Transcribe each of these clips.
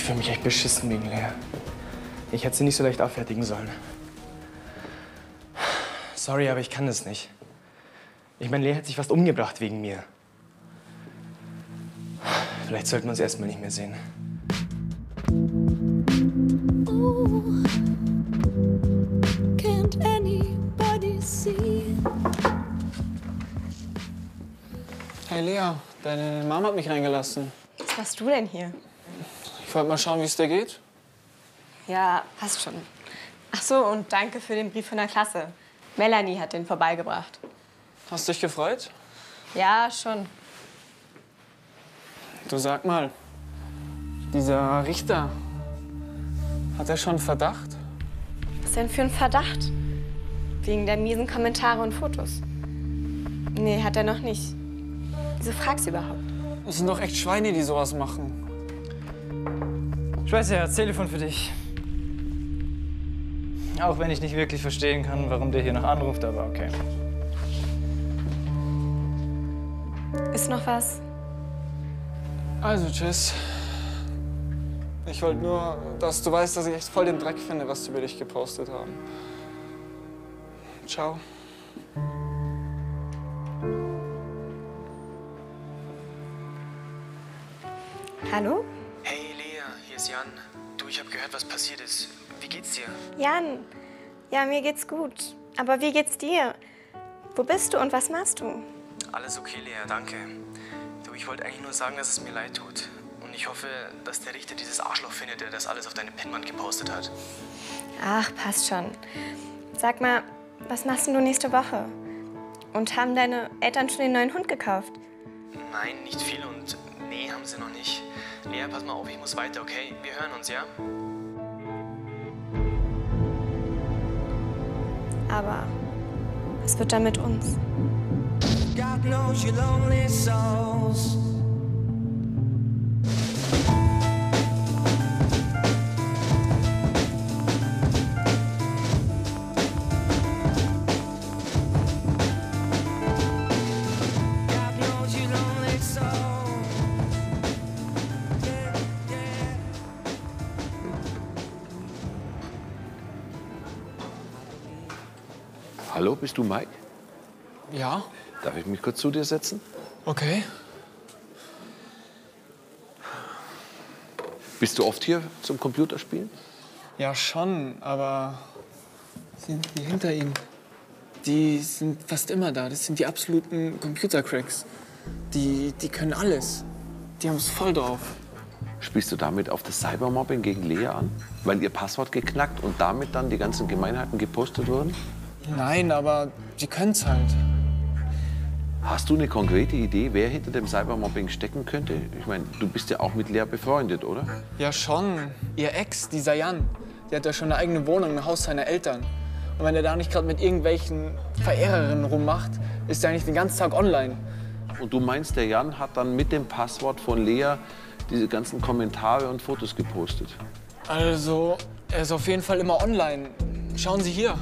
Ich fühle mich echt beschissen wegen Lea. Ich hätte sie nicht so leicht auffertigen sollen. Sorry, aber ich kann das nicht. Ich meine, Lea hat sich fast umgebracht wegen mir. Vielleicht sollten wir uns erstmal nicht mehr sehen. Oh, can't anybody see? Hey Lea, deine Mama hat mich reingelassen. Was machst du denn hier? Ich wollte mal schauen, wie es dir geht. Ja, passt schon. Ach so, und danke für den Brief von der Klasse. Melanie hat den vorbeigebracht. Hast du dich gefreut? Ja, schon. Du sag mal, dieser Richter, hat er schon Verdacht? Was denn für ein Verdacht? Wegen der miesen Kommentare und Fotos. Nee, hat er noch nicht. Wieso fragst du überhaupt? Das sind doch echt Schweine, die sowas machen. Ich weiß ja, das Telefon für dich. Auch wenn ich nicht wirklich verstehen kann, warum der hier noch anruft, aber okay. Ist noch was? Also, tschüss. Ich wollte nur, dass du weißt, dass ich echt voll den Dreck finde, was sie über dich gepostet haben. Ciao. Hallo? Hey Lea, hier ist Jan. Du, ich habe gehört, was passiert ist. Wie geht's dir? Jan. Ja, mir geht's gut. Aber wie geht's dir? Wo bist du und was machst du? Alles okay, Lea, danke. Du, ich wollte eigentlich nur sagen, dass es mir leid tut. Und ich hoffe, dass der Richter dieses Arschloch findet, der das alles auf deine Pinnwand gepostet hat. Ach, passt schon. Sag mal, was machst denn du nächste Woche? Und haben deine Eltern schon den neuen Hund gekauft? Nein, nicht viel und nee, haben sie noch nicht. Lea, pass mal auf, ich muss weiter, okay? Wir hören uns, ja? Aber was wird da mit uns? God knows your lonely souls. God knows your lonely souls. Yeah, yeah. Hallo, bist du Mike? Ja? Darf ich mich kurz zu dir setzen? Okay. Bist du oft hier zum Computerspielen? Ja, schon, aber sind die hinter ihm? Die sind fast immer da. Das sind die absoluten Computercracks. Die können alles. Die haben es voll drauf. Spielst du damit auf das Cybermobbing gegen Lea an? Weil ihr Passwort geknackt und damit dann die ganzen Gemeinheiten gepostet wurden? Nein, aber die können's halt. Hast du eine konkrete Idee, wer hinter dem Cybermobbing stecken könnte? Ich meine, du bist ja auch mit Lea befreundet, oder? Ja, schon. Ihr Ex, dieser Jan, der hat ja schon eine eigene Wohnung im Haus seiner Eltern. Und wenn er da nicht gerade mit irgendwelchen Verehrerinnen rummacht, ist er eigentlich den ganzen Tag online. Und du meinst, der Jan hat dann mit dem Passwort von Lea diese ganzen Kommentare und Fotos gepostet? Also, er ist auf jeden Fall immer online. Schauen Sie hier.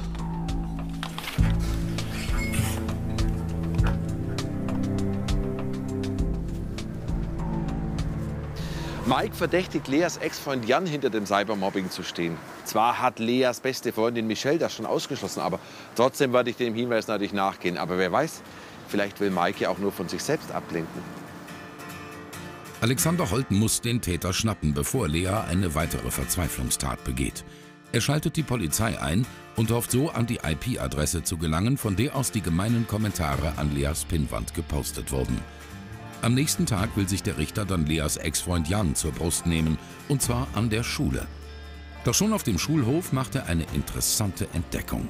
Mike verdächtigt Leas Ex-Freund Jan hinter dem Cybermobbing zu stehen. Zwar hat Leas beste Freundin Michelle das schon ausgeschlossen, aber trotzdem werde ich dem Hinweis natürlich nachgehen. Aber wer weiß, vielleicht will Mike ja auch nur von sich selbst ablenken. Alexander Holten muss den Täter schnappen, bevor Lea eine weitere Verzweiflungstat begeht. Er schaltet die Polizei ein und hofft so an die IP-Adresse zu gelangen, von der aus die gemeinen Kommentare an Leas Pinnwand gepostet wurden. Am nächsten Tag will sich der Richter dann Leas Ex-Freund Jan zur Brust nehmen, und zwar an der Schule. Doch schon auf dem Schulhof macht er eine interessante Entdeckung.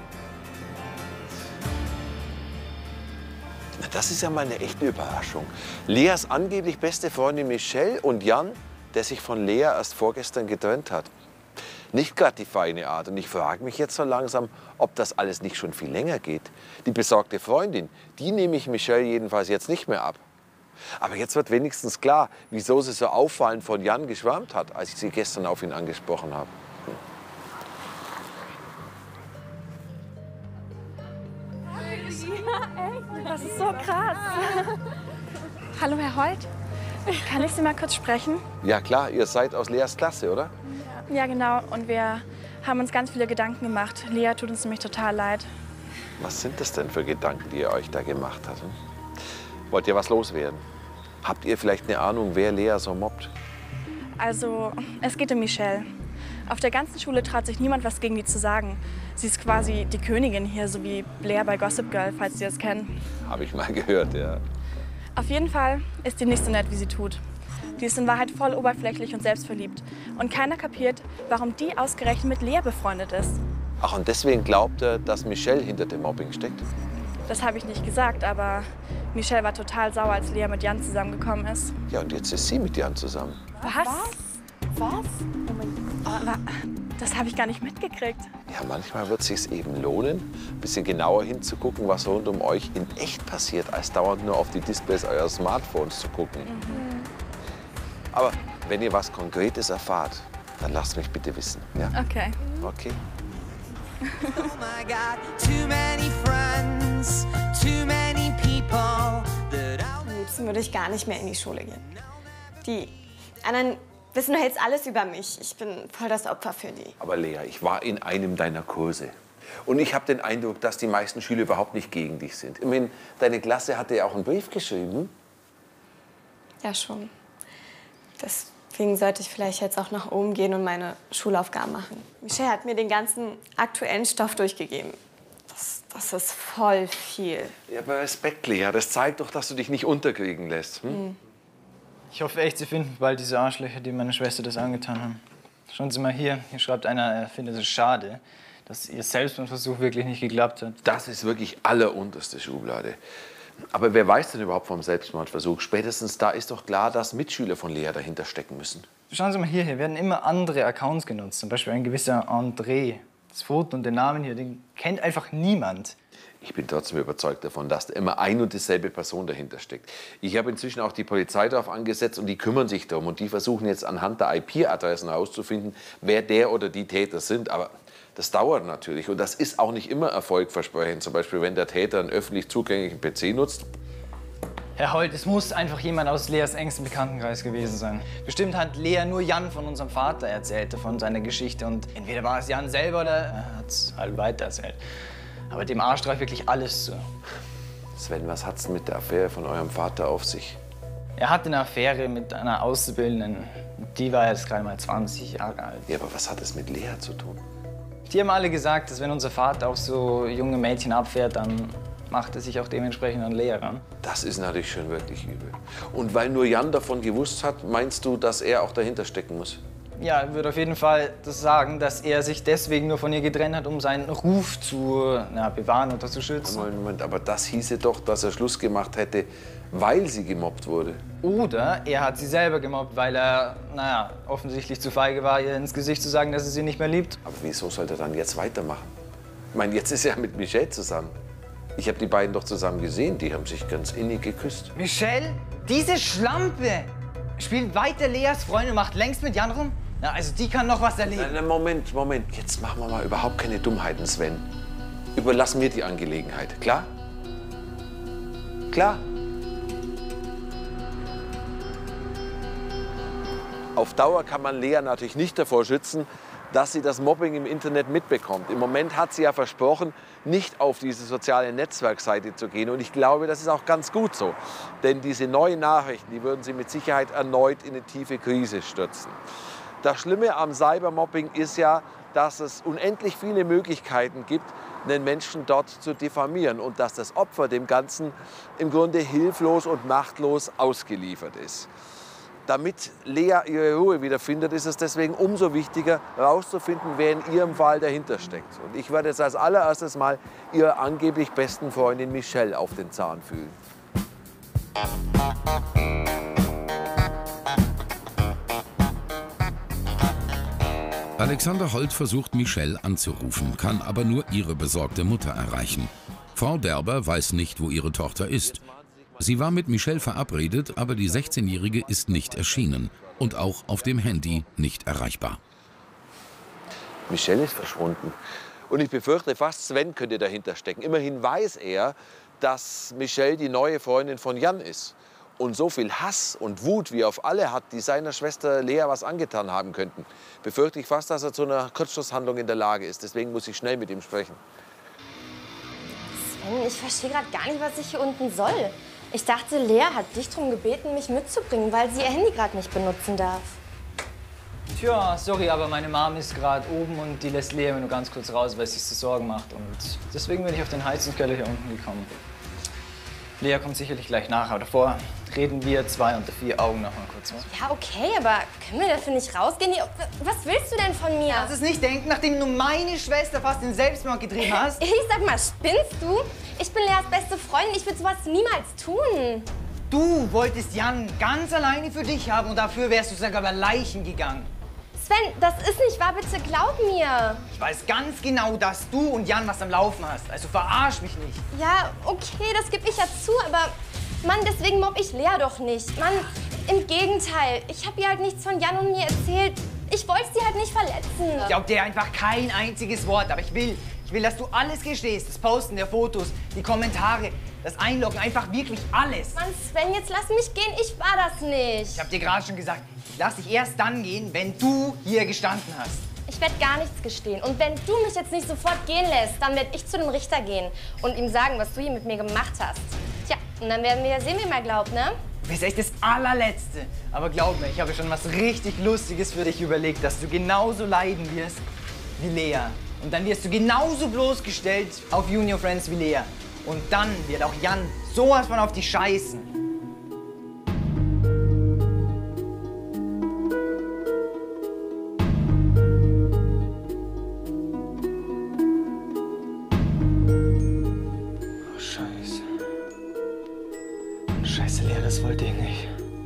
Na, das ist ja mal eine echte Überraschung. Leas angeblich beste Freundin Michelle und Jan, der sich von Lea erst vorgestern getrennt hat. Nicht gerade die feine Art. Und ich frage mich jetzt so langsam, ob das alles nicht schon viel länger geht. Die besorgte Freundin, die nehme ich Michelle jedenfalls jetzt nicht mehr ab. Aber jetzt wird wenigstens klar, wieso sie so auffallend von Jan geschwärmt hat, als ich sie gestern auf ihn angesprochen habe. Das ist so krass. Hallo, Herr Holt. Kann ich Sie mal kurz sprechen? Ja klar, ihr seid aus Leas Klasse, oder? Ja, genau. Und wir haben uns ganz viele Gedanken gemacht. Lea tut uns nämlich total leid. Was sind das denn für Gedanken, die ihr euch da gemacht habt? Hm? Wollt ihr was loswerden? Habt ihr vielleicht eine Ahnung, wer Lea so mobbt? Also, es geht um Michelle. Auf der ganzen Schule traut sich niemand, was gegen die zu sagen. Sie ist quasi die Königin hier, so wie Blair bei Gossip Girl, falls Sie das kennen. Habe ich mal gehört, ja. Auf jeden Fall ist die nicht so nett, wie sie tut. Die ist in Wahrheit voll oberflächlich und selbstverliebt. Und keiner kapiert, warum die ausgerechnet mit Lea befreundet ist. Ach, und deswegen glaubt er, dass Michelle hinter dem Mobbing steckt? Das habe ich nicht gesagt, aber Michelle war total sauer, als Lea mit Jan zusammengekommen ist. Ja, und jetzt ist sie mit Jan zusammen. Was? Was? Aber das habe ich gar nicht mitgekriegt. Ja, manchmal wird es sich eben lohnen, ein bisschen genauer hinzugucken, was rund um euch in echt passiert, als dauernd nur auf die Displays eurer Smartphones zu gucken. Aber wenn ihr was Konkretes erfahrt, dann lasst mich bitte wissen. Ja? Okay. Okay. Oh my God, too many friends, too many people that I Am liebsten würde ich gar nicht mehr in die Schule gehen. Die anderen wissen, du hältst alles über mich. Ich bin voll das Opfer für die. Aber Lea, ich war in einem deiner Kurse. Und ich habe den Eindruck, dass die meisten Schüler überhaupt nicht gegen dich sind. Immerhin, deine Klasse hatte ja auch einen Brief geschrieben. Ja, schon. Deswegen sollte ich vielleicht jetzt auch nach oben gehen und meine Schulaufgaben machen. Michelle hat mir den ganzen aktuellen Stoff durchgegeben. Das ist voll viel. Ja, aber Respekt, Lea. Das zeigt doch, dass du dich nicht unterkriegen lässt. Hm? Ich hoffe echt, Sie finden bald diese Arschlöcher, die meiner Schwester das angetan haben. Schauen Sie mal hier. Hier schreibt einer, er findet es schade, dass Ihr Selbstmordversuch wirklich nicht geklappt hat. Das ist wirklich allerunterste Schublade. Aber wer weiß denn überhaupt vom Selbstmordversuch? Spätestens da ist doch klar, dass Mitschüler von Lea dahinter stecken müssen. Schauen Sie mal hier werden immer andere Accounts genutzt. Zum Beispiel ein gewisser André. Das Foto und den Namen hier, den kennt einfach niemand. Ich bin trotzdem überzeugt davon, dass da immer ein und dieselbe Person dahinter steckt. Ich habe inzwischen auch die Polizei darauf angesetzt und die kümmern sich darum. Und die versuchen jetzt anhand der IP-Adressen herauszufinden, wer der oder die Täter sind. Aber das dauert natürlich und das ist auch nicht immer erfolgversprechend. Zum Beispiel, wenn der Täter einen öffentlich zugänglichen PC nutzt. Herr Holt, es muss einfach jemand aus Leas engstem Bekanntenkreis gewesen sein. Bestimmt hat Lea nur Jan von unserem Vater erzählt, von seiner Geschichte. Und entweder war es Jan selber oder er hat es halt weitererzählt. Aber dem Arsch streicht wirklich alles zu. Sven, was hat's denn mit der Affäre von eurem Vater auf sich? Er hatte eine Affäre mit einer Auszubildenden. Die war jetzt gerade mal 20 Jahre alt. Ja, aber was hat es mit Lea zu tun? Die haben alle gesagt, dass wenn unser Vater auch so junge Mädchen abfährt, dann macht er sich auch dementsprechend an Lea ran. Das ist natürlich schon wirklich übel. Und weil nur Jan davon gewusst hat, meinst du, dass er auch dahinter stecken muss? Ja, ich würde auf jeden Fall das sagen, dass er sich deswegen nur von ihr getrennt hat, um seinen Ruf zu bewahren oder zu schützen. Moment, aber das hieße doch, dass er Schluss gemacht hätte, weil sie gemobbt wurde. Oder er hat sie selber gemobbt, weil er, offensichtlich zu feige war, ihr ins Gesicht zu sagen, dass er sie nicht mehr liebt. Aber wieso sollte er dann jetzt weitermachen? Ich meine, jetzt ist er mit Michelle zusammen. Ich habe die beiden doch zusammen gesehen, die haben sich ganz innig geküsst. Michelle, diese Schlampe, spielt weiter Leas Freundin und macht längst mit Jan rum? Na, also die kann noch was erleben. Nein, Moment. Jetzt machen wir mal überhaupt keine Dummheiten, Sven. Überlass mir die Angelegenheit, klar? Klar? Auf Dauer kann man Lea natürlich nicht davor schützen, dass sie das Mobbing im Internet mitbekommt. Im Moment hat sie ja versprochen, nicht auf diese soziale Netzwerkseite zu gehen. Und ich glaube, das ist auch ganz gut so. Denn diese neuen Nachrichten, die würden sie mit Sicherheit erneut in eine tiefe Krise stürzen. Das Schlimme am Cybermobbing ist ja, dass es unendlich viele Möglichkeiten gibt, einen Menschen dort zu diffamieren. Und dass das Opfer dem Ganzen im Grunde hilflos und machtlos ausgeliefert ist. Damit Lea ihre Ruhe wiederfindet, ist es deswegen umso wichtiger, herauszufinden, wer in ihrem Fall dahinter steckt. Und ich werde jetzt als allererstes mal ihrer angeblich besten Freundin Michelle auf den Zahn fühlen. Alexander Holt versucht, Michelle anzurufen, kann aber nur ihre besorgte Mutter erreichen. Frau Derber weiß nicht, wo ihre Tochter ist. Sie war mit Michelle verabredet, aber die 16-Jährige ist nicht erschienen und auch auf dem Handy nicht erreichbar. Michelle ist verschwunden. Und ich befürchte, fast Sven könnte dahinter stecken. Immerhin weiß er, dass Michelle die neue Freundin von Jan ist. und so viel Hass und Wut wie auf alle hat, die seiner Schwester Lea was angetan haben könnten, befürchte ich fast, dass er zu einer Kurzschlusshandlung in der Lage ist. Deswegen muss ich schnell mit ihm sprechen. Sven, ich verstehe gerade gar nicht, was ich hier unten soll. Ich dachte, Lea hat dich darum gebeten, mich mitzubringen, weil sie ihr Handy gerade nicht benutzen darf. Tja, sorry, aber meine Mom ist gerade oben und die lässt Lea nur ganz kurz raus, weil sie sich Sorgen macht. Und deswegen bin ich auf den Heizungskeller hier unten gekommen. Lea kommt sicherlich gleich nach, aber davor reden wir 2 unter 4 Augen noch mal kurz. Was? Ja, okay, aber können wir dafür nicht rausgehen? Was willst du denn von mir? Kannst du es nicht denken, nachdem du meine Schwester fast in Selbstmord getrieben hast? Ich sag mal, spinnst du? Ich bin Leas beste Freundin, ich würde sowas niemals tun. Du wolltest Jan ganz alleine für dich haben und dafür wärst du sogar über Leichen gegangen. Sven, das ist nicht wahr, bitte glaub mir. Ich weiß ganz genau, dass du und Jan was am Laufen hast, also verarsch mich nicht. Ja, okay, das gebe ich ja zu, aber Mann, deswegen mobb ich Lea doch nicht. Mann, im Gegenteil, ich habe ihr halt nichts von Jan und mir erzählt. Ich wollte sie halt nicht verletzen. Ich glaub dir einfach kein einziges Wort, aber ich will, dass du alles gestehst. Das Posten der Fotos, die Kommentare, das Einloggen, einfach wirklich alles. Mann, Sven, jetzt lass mich gehen, ich war das nicht. Ich hab dir gerade schon gesagt, ich lass dich erst dann gehen, wenn du hier gestanden hast. Ich werde gar nichts gestehen. Und wenn du mich jetzt nicht sofort gehen lässt, dann werde ich zu dem Richter gehen und ihm sagen, was du hier mit mir gemacht hast. Tja, und dann werden wir ja sehen, wie man glaubt, ne? Du bist echt das allerletzte. Aber glaub mir, ich habe schon was richtig Lustiges für dich überlegt, dass du genauso leiden wirst wie Lea. Und dann wirst du genauso bloßgestellt auf Junior Friends wie Lea. Und dann wird auch Jan sowas von auf dich scheißen. Oh, Scheiße. Scheiße, Lea, das wollte ich nicht.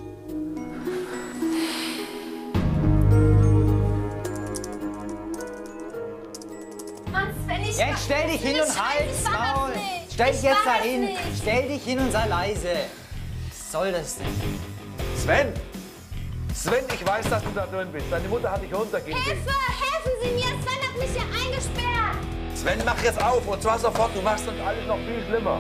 Mann, Sven, ich Jetzt stell dich hin und halt's Maul. Stell dich jetzt da hin. Stell dich hin und sei leise. Was soll das denn? Sven! Sven, ich weiß, dass du da drin bist. Deine Mutter hat dich runtergehen sehen. Hilfe! Helfen Sie mir! Sven hat mich hier eingesperrt! Sven, mach jetzt auf und zwar sofort. Du machst uns alles noch viel schlimmer.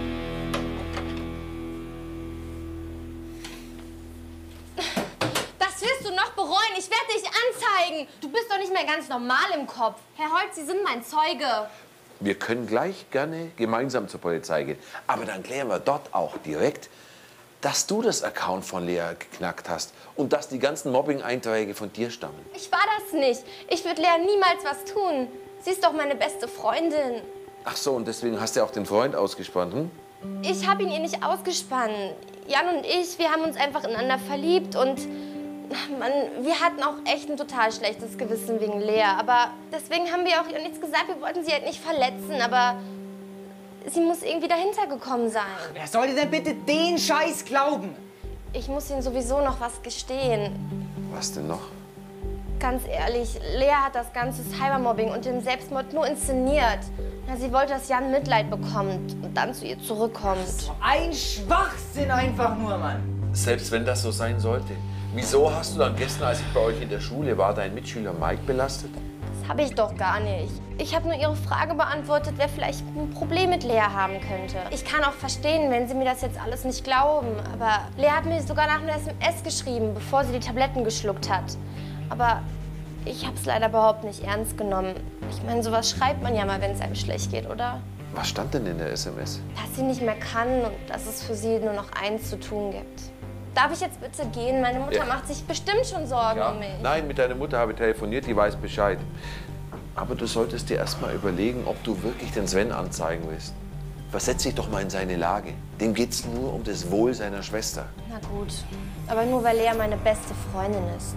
Das wirst du noch bereuen. Ich werde dich anzeigen. Du bist doch nicht mehr ganz normal im Kopf. Herr Holz, Sie sind mein Zeuge. Wir können gleich gerne gemeinsam zur Polizei gehen. Aber dann klären wir dort auch direkt, dass du das Account von Lea geknackt hast und dass die ganzen Mobbing-Einträge von dir stammen. Ich war das nicht. Ich würde Lea niemals was tun. Sie ist doch meine beste Freundin. Ach so, und deswegen hast du auch den Freund ausgespannt, hm? Ich habe ihn ihr nicht ausgespannt. Jan und ich, wir haben uns einfach ineinander verliebt und Mann, wir hatten auch echt ein total schlechtes Gewissen wegen Lea. Aber deswegen haben wir auch ihr nichts gesagt. Wir wollten sie halt nicht verletzen, aber sie muss irgendwie dahinter gekommen sein. Wer sollte denn bitte den Scheiß glauben? Ich muss Ihnen sowieso noch was gestehen. Was denn noch? Ganz ehrlich, Lea hat das ganze Cybermobbing und den Selbstmord nur inszeniert. Na, sie wollte, dass Jan Mitleid bekommt und dann zu ihr zurückkommt. Ein Schwachsinn einfach nur, Mann. Selbst wenn das so sein sollte. Wieso hast du dann gestern, als ich bei euch in der Schule war, deinen Mitschüler Mike belastet? Das habe ich doch gar nicht. Ich habe nur Ihre Frage beantwortet, wer vielleicht ein Problem mit Lea haben könnte. Ich kann auch verstehen, wenn Sie mir das jetzt alles nicht glauben. Aber Lea hat mir sogar nach einer SMS geschrieben, bevor sie die Tabletten geschluckt hat. Aber ich habe es leider überhaupt nicht ernst genommen. Ich meine, sowas schreibt man ja mal, wenn es einem schlecht geht, oder? Was stand denn in der SMS? Dass sie nicht mehr kann und dass es für sie nur noch eins zu tun gibt. Darf ich jetzt bitte gehen? Meine Mutter macht sich bestimmt schon Sorgen um mich. Nein, mit deiner Mutter habe ich telefoniert, die weiß Bescheid. Aber du solltest dir erst mal überlegen, ob du wirklich den Sven anzeigen willst. Versetz dich doch mal in seine Lage. Dem geht's nur um das Wohl seiner Schwester. Na gut, aber nur weil Lea meine beste Freundin ist.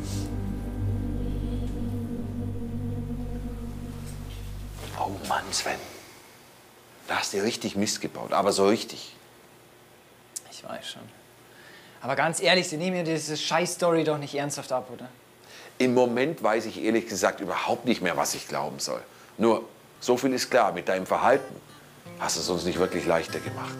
Oh Mann, Sven. Da hast du richtig Mist gebaut, aber so richtig. Ich weiß schon. Aber ganz ehrlich, Sie nehmen mir diese Scheiß-Story doch nicht ernsthaft ab, oder? Im Moment weiß ich ehrlich gesagt überhaupt nicht mehr, was ich glauben soll. Nur, so viel ist klar, mit deinem Verhalten hast du es uns nicht wirklich leichter gemacht.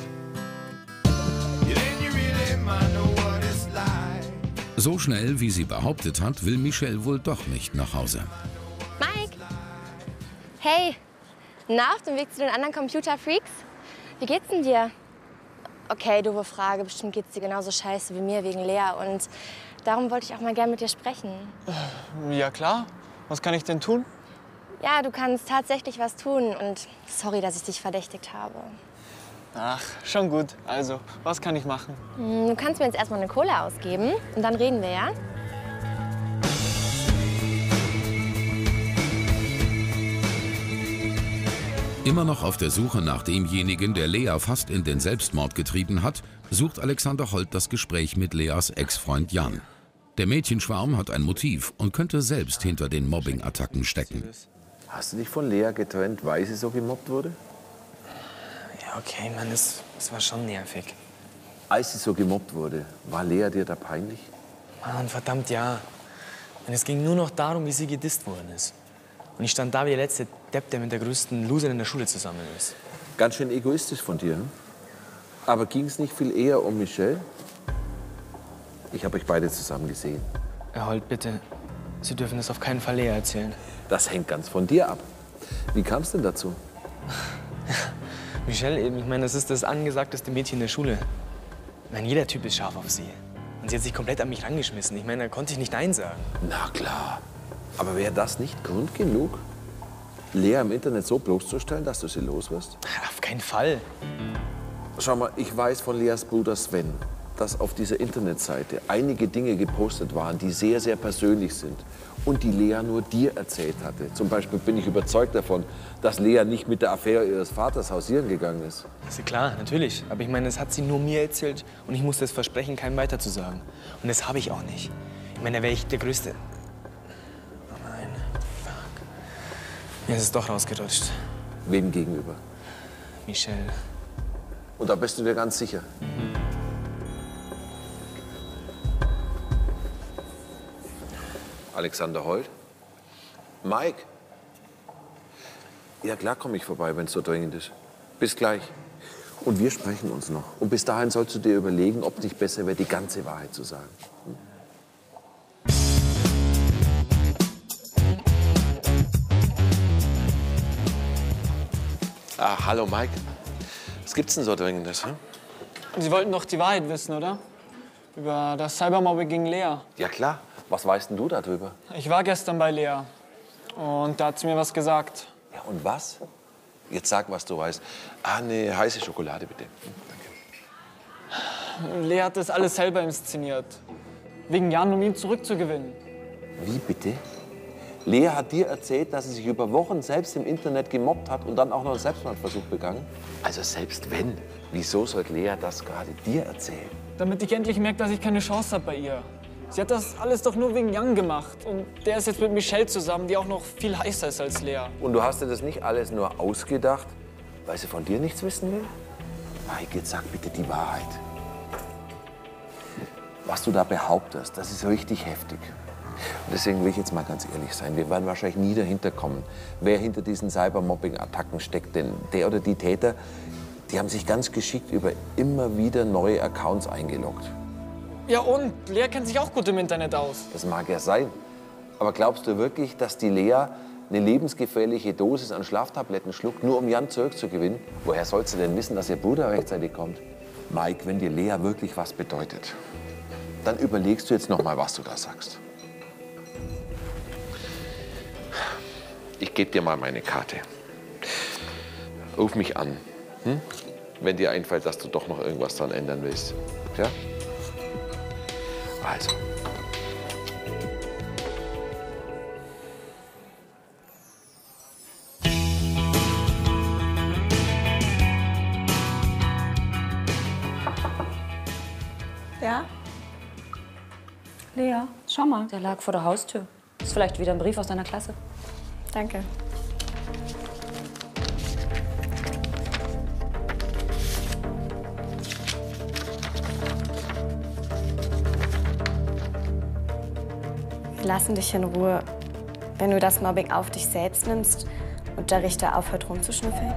So schnell, wie sie behauptet hat, will Michelle wohl doch nicht nach Hause. Mike! Hey! Na, auf dem Weg zu den anderen Computerfreaks? Wie geht's denn dir? Okay, doofe Frage. Bestimmt geht's dir genauso scheiße wie mir wegen Lea. Und darum wollte ich auch mal gern mit dir sprechen. Ja, klar. Was kann ich denn tun? Ja, du kannst tatsächlich was tun. Und sorry, dass ich dich verdächtigt habe. Ach, schon gut. Also, was kann ich machen? Du kannst mir jetzt erstmal eine Cola ausgeben. Und dann reden wir, ja? Immer noch auf der Suche nach demjenigen, der Lea fast in den Selbstmord getrieben hat, sucht Alexander Holt das Gespräch mit Leas Ex-Freund Jan. Der Mädchenschwarm hat ein Motiv und könnte selbst hinter den Mobbing-Attacken stecken. Hast du dich von Lea getrennt, weil sie so gemobbt wurde? Ja, okay, Mann, das war schon nervig. Als sie so gemobbt wurde, war Lea dir da peinlich? Mann, verdammt, ja. Und es ging nur noch darum, wie sie gedisst worden ist. Und ich stand da wie der letzte Depp, der mit der größten Loserin in der Schule zusammen ist. Ganz schön egoistisch von dir, hm? Aber ging es nicht viel eher um Michelle? Ich habe euch beide zusammen gesehen. Herr Holt, bitte, Sie dürfen das auf keinen Fall Lea erzählen. Das hängt ganz von dir ab. Wie kam es denn dazu? Michelle, ich meine, das ist das angesagteste Mädchen in der Schule. Ich meine, jeder Typ ist scharf auf sie. Und sie hat sich komplett an mich rangeschmissen. Ich meine, da konnte ich nicht Nein sagen. Na klar. Aber wäre das nicht Grund genug, Lea im Internet so bloßzustellen, dass du sie los wirst? Auf keinen Fall. Schau mal, ich weiß von Leas Bruder Sven, dass auf dieser Internetseite einige Dinge gepostet waren, die sehr, sehr persönlich sind und die Lea nur dir erzählt hatte. Zum Beispiel bin ich überzeugt davon, dass Lea nicht mit der Affäre ihres Vaters hausieren gegangen ist. Ist ja klar, natürlich. Aber ich meine, das hat sie nur mir erzählt und ich musste es versprechen, keinem weiterzusagen. Und das habe ich auch nicht. Ich meine, da wäre ich der Größte. Oh nein, fuck. Mir ist es doch rausgerutscht. Wem gegenüber? Michelle. Und da bist du dir ganz sicher? Alexander Holt? Mike? Ja, klar komme ich vorbei, wenn es so dringend ist. Bis gleich. Und wir sprechen uns noch. Und bis dahin sollst du dir überlegen, ob es nicht besser wäre, die ganze Wahrheit zu sagen. Hm? Ah, hallo Mike. Was gibt's denn so Dringendes? Hm? Sie wollten doch die Wahrheit wissen, oder? Über das Cybermobbing gegen Lea. Ja klar. Was weißt denn du darüber? Ich war gestern bei Lea. Und da hat sie mir was gesagt. Ja, und was? Jetzt sag, was du weißt. Ah, eine heiße Schokolade, bitte. Danke. Lea hat das alles selber inszeniert. Wegen Jan, um ihn zurückzugewinnen. Wie bitte? Lea hat dir erzählt, dass sie sich über Wochen selbst im Internet gemobbt hat und dann auch noch einen Selbstmordversuch begangen? Also selbst wenn, wieso sollte Lea das gerade dir erzählen? Damit ich endlich merke, dass ich keine Chance habe bei ihr. Sie hat das alles doch nur wegen Jan gemacht. Und der ist jetzt mit Michelle zusammen, die auch noch viel heißer ist als Lea. Und du hast dir das nicht alles nur ausgedacht, weil sie von dir nichts wissen will? Mike, jetzt sag bitte die Wahrheit. Was du da behauptest, das ist richtig heftig. Und deswegen will ich jetzt mal ganz ehrlich sein. Wir werden wahrscheinlich nie dahinter kommen, wer hinter diesen Cybermobbing-Attacken steckt. Denn der oder die Täter, die haben sich ganz geschickt über immer wieder neue Accounts eingeloggt. Ja und? Lea kennt sich auch gut im Internet aus. Das mag ja sein. Aber glaubst du wirklich, dass die Lea eine lebensgefährliche Dosis an Schlaftabletten schluckt, nur um Jan zurückzugewinnen? Woher sollst du denn wissen, dass ihr Bruder rechtzeitig kommt? Mike, wenn dir Lea wirklich was bedeutet, dann überlegst du jetzt noch mal, was du da sagst. Ich gebe dir mal meine Karte. Ruf mich an, wenn dir einfällt, dass du doch noch irgendwas dran ändern willst. Ja? Also. Ja? Lea, schau mal, der lag vor der Haustür. Ist vielleicht wieder ein Brief aus deiner Klasse. Danke. Wir lassen dich in Ruhe, wenn du das Mobbing auf dich selbst nimmst und der Richter aufhört rumzuschnüffeln.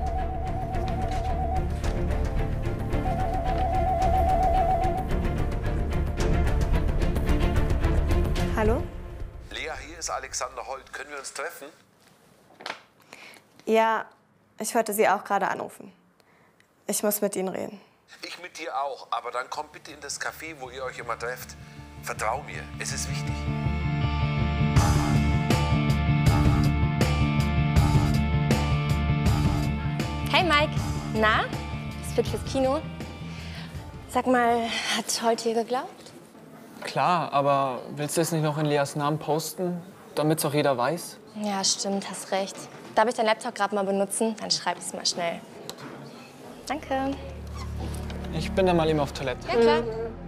Hallo? Lea, hier ist Alexander Holt. Können wir uns treffen? Ja, ich wollte Sie auch gerade anrufen. Ich muss mit Ihnen reden. Ich mit dir auch, aber dann kommt bitte in das Café, wo ihr euch immer trefft. Vertrau mir, es ist wichtig. Hey Mike, na? Ist fit fürs Kino? Sag mal, hat heute hier geglaubt? Klar, aber willst du es nicht noch in Leas Namen posten, damit es auch jeder weiß? Ja, stimmt, hast recht. Darf ich deinen Laptop gerade mal benutzen? Dann schreib ich's mal schnell. Danke. Ich bin dann mal eben auf Toilette. Ja, klar.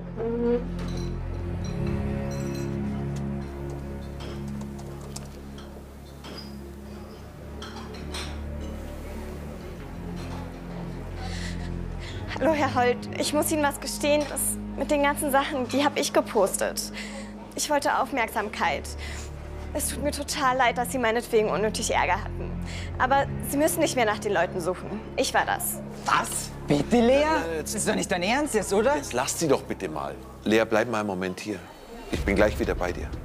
Hallo, Herr Holt. Ich muss Ihnen was gestehen. Das mit den ganzen Sachen, die habe ich gepostet. Ich wollte Aufmerksamkeit. Es tut mir total leid, dass Sie meinetwegen unnötig Ärger hatten. Aber Sie müssen nicht mehr nach den Leuten suchen. Ich war das. Was? Bitte, Lea? Das ist doch nicht dein Ernst jetzt, oder? Jetzt lass sie doch bitte mal. Lea, bleib mal einen Moment hier. Ich bin gleich wieder bei dir.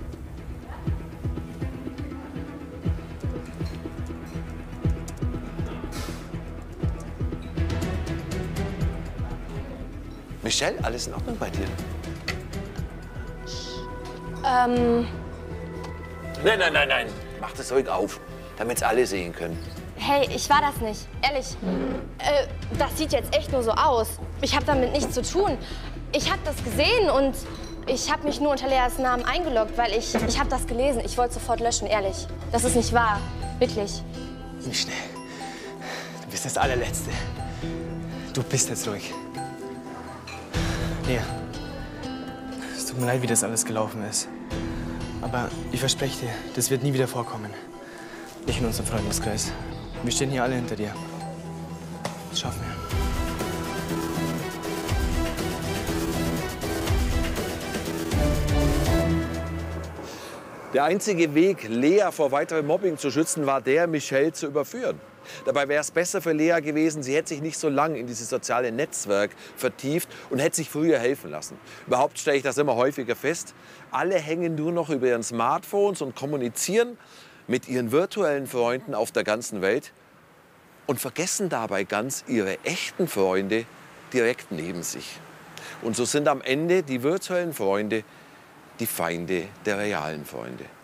Michelle, alles in Ordnung bei dir? Nein. Mach das ruhig auf, damit es alle sehen können. Hey, ich war das nicht. Ehrlich. Das sieht jetzt echt nur so aus. Ich habe damit nichts zu tun. Ich habe das gesehen und ich habe mich nur unter Leas Namen eingeloggt, weil ich habe das gelesen. Ich wollte sofort löschen, ehrlich. Das ist nicht wahr. Wirklich. Schnell. Du bist das allerletzte. Du bist jetzt ruhig. Lea, es tut mir leid, wie das alles gelaufen ist. Aber ich verspreche dir, das wird nie wieder vorkommen. Nicht in unserem Freundeskreis. Wir stehen hier alle hinter dir. Das schaffen wir. Der einzige Weg, Lea vor weiterem Mobbing zu schützen, war der, Michelle zu überführen. Dabei wäre es besser für Lea gewesen, sie hätte sich nicht so lange in dieses soziale Netzwerk vertieft und hätte sich früher helfen lassen. Überhaupt stelle ich das immer häufiger fest. Alle hängen nur noch über ihren Smartphones und kommunizieren mit ihren virtuellen Freunden auf der ganzen Welt und vergessen dabei ganz ihre echten Freunde direkt neben sich. Und so sind am Ende die virtuellen Freunde die Feinde der realen Freunde.